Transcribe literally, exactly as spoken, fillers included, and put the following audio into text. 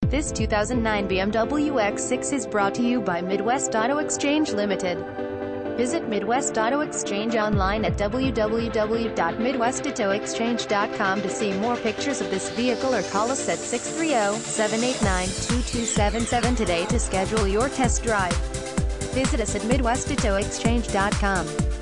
This two thousand nine B M W X six is brought to you by Midwest Auto Exchange Limited. Visit Midwest Auto Exchange online at w w w dot midwest auto exchange dot com to see more pictures of this vehicle, or call us at six three zero, seven eight nine, two two seven seven today to schedule your test drive. Visit us at midwest auto exchange dot com.